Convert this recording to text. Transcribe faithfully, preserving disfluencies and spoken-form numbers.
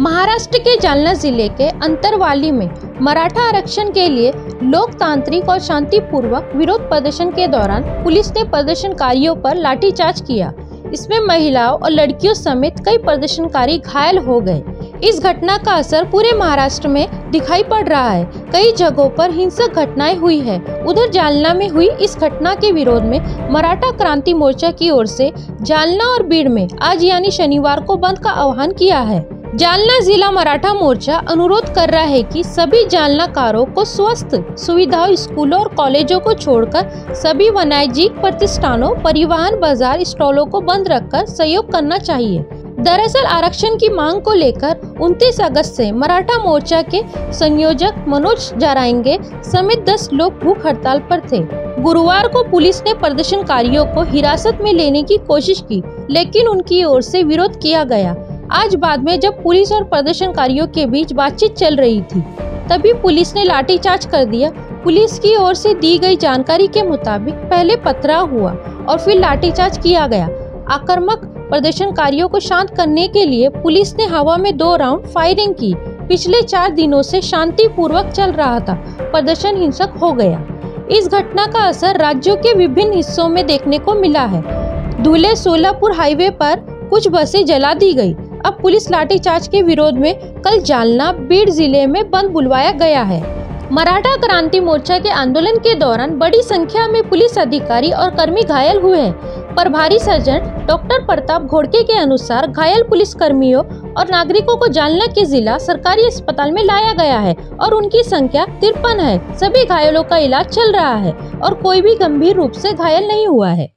महाराष्ट्र के जालना जिले के अंतरवाली में मराठा आरक्षण के लिए लोकतांत्रिक और शांतिपूर्वक विरोध प्रदर्शन के दौरान पुलिस ने प्रदर्शनकारियों पर लाठीचार्ज किया। इसमें महिलाओं और लड़कियों समेत कई प्रदर्शनकारी घायल हो गए। इस घटना का असर पूरे महाराष्ट्र में दिखाई पड़ रहा है। कई जगहों पर हिंसक घटनाएं हुई है। उधर जालना में हुई इस घटना के विरोध में मराठा क्रांति मोर्चा की ओर से जालना और बीड़ में आज यानी शनिवार को बंद का आह्वान किया है। जालना जिला मराठा मोर्चा अनुरोध कर रहा है कि सभी जालनाकारों को स्वस्थ सुविधाओं, स्कूलों और कॉलेजों को छोड़कर सभी वाणिज्यिक प्रतिष्ठानों, परिवहन, बाजार, स्टॉलों को बंद रखकर सहयोग करना चाहिए। दरअसल आरक्षण की मांग को लेकर उनतीस अगस्त से मराठा मोर्चा के संयोजक मनोज जारांगे समेत दस लोग भूख हड़ताल पर थे। गुरुवार को पुलिस ने प्रदर्शनकारियों को हिरासत में लेने की कोशिश की, लेकिन उनकी ओर से विरोध किया गया। आज बाद में जब पुलिस और प्रदर्शनकारियों के बीच बातचीत चल रही थी, तभी पुलिस ने लाठीचार्ज कर दिया। पुलिस की ओर से दी गई जानकारी के मुताबिक पहले पथराव हुआ और फिर लाठीचार्ज किया गया। आक्रामक प्रदर्शनकारियों को शांत करने के लिए पुलिस ने हवा में दो राउंड फायरिंग की। पिछले चार दिनों से शांतिपूर्वक चल रहा था, प्रदर्शन हिंसक हो गया। इस घटना का असर राज्यों के विभिन्न हिस्सों में देखने को मिला है। धुले सोलापुर हाईवे पर कुछ बसें जला दी गई। अब पुलिस लाठीचार्ज के विरोध में कल जालना, बीड़ जिले में बंद बुलवाया गया है। मराठा क्रांति मोर्चा के आंदोलन के दौरान बड़ी संख्या में पुलिस अधिकारी और कर्मी घायल हुए हैं। प्रभारी सर्जन डॉक्टर प्रताप घोड़के के अनुसार घायल पुलिस कर्मियों और नागरिकों को जालना के जिला सरकारी अस्पताल में लाया गया है और उनकी संख्या तिरपन है। सभी घायलों का इलाज चल रहा है और कोई भी गंभीर रूप से घायल नहीं हुआ है।